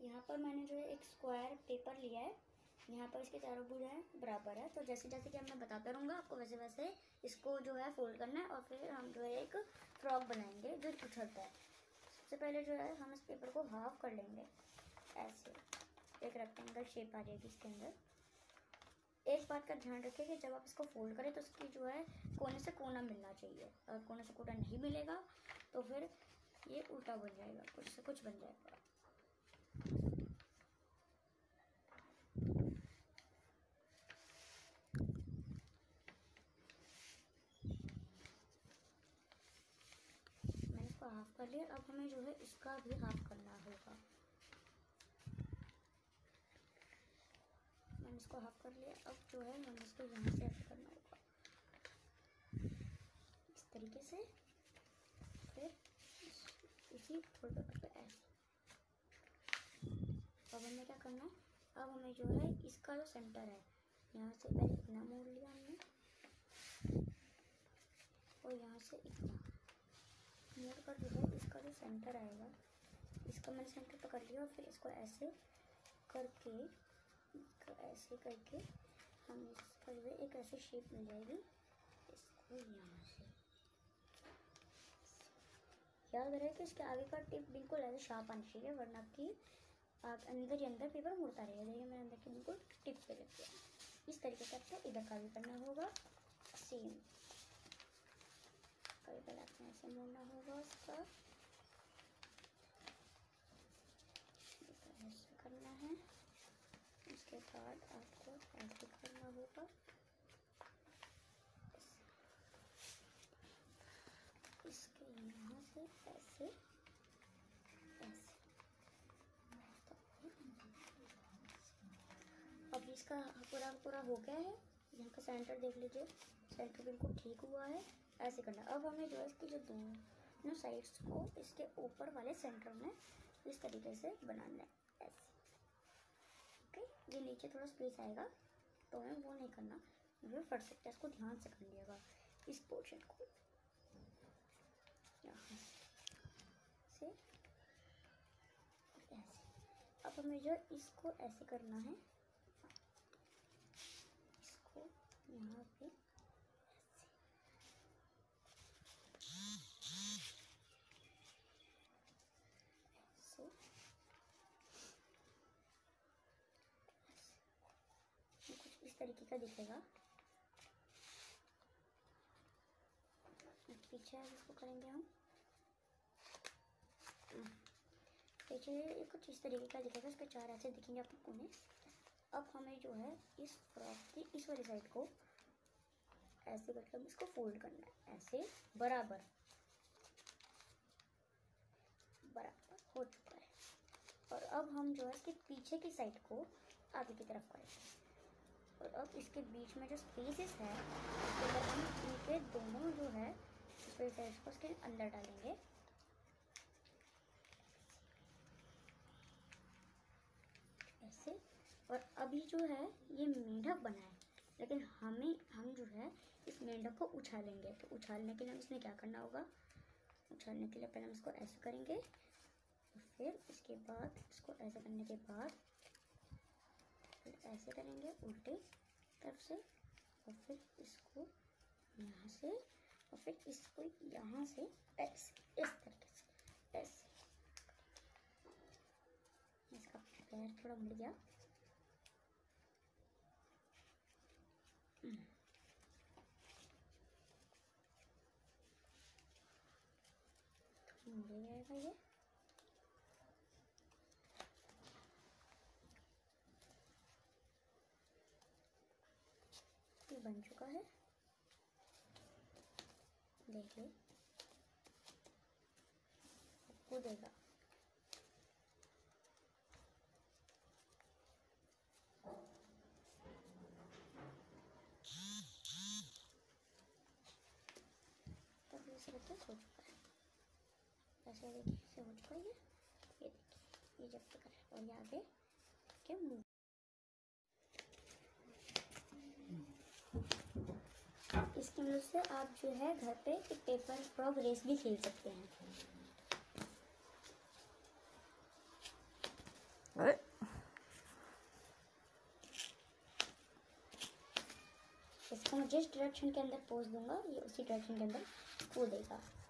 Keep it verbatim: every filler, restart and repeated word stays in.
यहाँ पर मैंने जो है एक स्क्वायर पेपर लिया है, यहाँ पर इसके चारों भुजाएं बराबर है। तो जैसे जैसे कि मैं बताता रहूँगा आपको, वैसे वैसे इसको जो है फोल्ड करना है और फिर हम जो है एक फ्रॉक बनाएंगे जो उछलता है। सबसे पहले जो है हम इस पेपर को हाफ कर लेंगे, ऐसे एक रेक्टेंगल शेप आ जाएगी इसके अंदर। एक बात का ध्यान रखिए कि जब आप इसको फोल्ड करें तो इसकी जो है कोने से कोना मिलना चाहिए। अगर कोने से कोना नहीं मिलेगा तो फिर ये उल्टा बन जाएगा, कुछ से कुछ बन जाएगा। मैंने इसको हाफ कर लिया। अब हमें जो है इसका भी हाफ करना होगा। मैंने इसको हाफ कर लिया। अब जो है हमें इसको यहाँ से ऐसे करना होगा, इस तरीके से। फिर इसी फोल्ड पेपर पे ऐसे। अब हमें क्या करना है, अब हमें जो है इसका जो सेंटर है, यहाँ से पहले इतना मोड़ लिया हमने और यहाँ से इतना मोड़ कर जो है इसका जो सेंटर आएगा, इसका मैंने सेंटर पकड़ लिया। और फिर इसको ऐसे करके ऐसे करके हम इसका जो है एक ऐसी शेप मिल जाएगी। इसको यहाँ से याद रहे कि इसके आगे का टिप बिल्कुल ऐसे शार्प आनी चाहिए, वरना कि आप अंदर ही अंदर पेपर मुड़ता रहेगा। देखिए मैंने अंदर की बिल्कुल टिप पे लग गया। इस तरीके से आपको इधर का भी करना होगा सेम। कभी पहले आपने ऐसे मोड़ना होगा इसका, ऐसे करना है। उसके बाद आपको ऐसे करना होगा, इसके यहाँ से ऐसे ऐसे। अब इसका पूरा पूरा हो गया है। यहाँ का सेंटर देख लीजिए, सेंटर बिल्कुल ठीक हुआ है। ऐसे करना। अब हमें जो है इसकी जो दोनों साइड्स को इसके ऊपर वाले सेंटर में इस तरीके से बनाना है, ऐसे। ओके, ये नीचे थोड़ा स्पेस आएगा तो हमें वो नहीं करना, वो फट सकता है। इसको ध्यान से कर लिएगा, इस पोर्शन को यहाँ से ऐसे। अब हमें जो इसको ऐसे करना है, इसको यहाँ पे ऐसे कुछ इस तरीके का दिखेगा। पीछे इसको करेंगे हम, पीछे कुछ इस तरीके का दिखेगा। इसके चार ऐसे दिखेंगे आपको कोने। अब हमें जो है इस फ्रॉक की इस वाली साइड को ऐसे करके हम इसको फोल्ड करना है, ऐसे बराबर बराबर हो चुका है। और अब हम जो है इसके पीछे की साइड को आगे की तरफ करेंगे। और अब इसके बीच में जो स्पेसेस है, उसके अंदर हम इनके दोनों जो है स्पेसेस को इसके अंदर डालेंगे। ऐसे। और अभी जो है ये मेंढक बना है, लेकिन हमें हम जो है इस मेंढक को उछालेंगे। तो उछालने के लिए इसमें क्या करना होगा, उछालने के लिए पहले हम इसको ऐसे करेंगे, और फिर इसके बाद इसको ऐसे करने के बाद फिर ऐसे करेंगे उल्टे तरफ से, और फिर इसको यहाँ से, और फिर इसको यहाँ से ऐसे, इस तरीके से ऐसे। इसका पैर थोड़ा मुड़ गया, मुड़ जाएगा ये। ये बन चुका है, देखिए आपको देगा। तब ये सब हो चुका है, ऐसे देखिए से हो चुका है। ये ये देखिए, ये जब तक है। और ये आगे के मुंह, इसकी मदद से आप जो है घर पे एक पेपर फ्रॉक रेस भी खेल सकते हैं। अरे इसको मैं जिस डायरेक्शन के अंदर पोज दूंगा ये उसी डायरेक्शन के अंदर कूदेगा।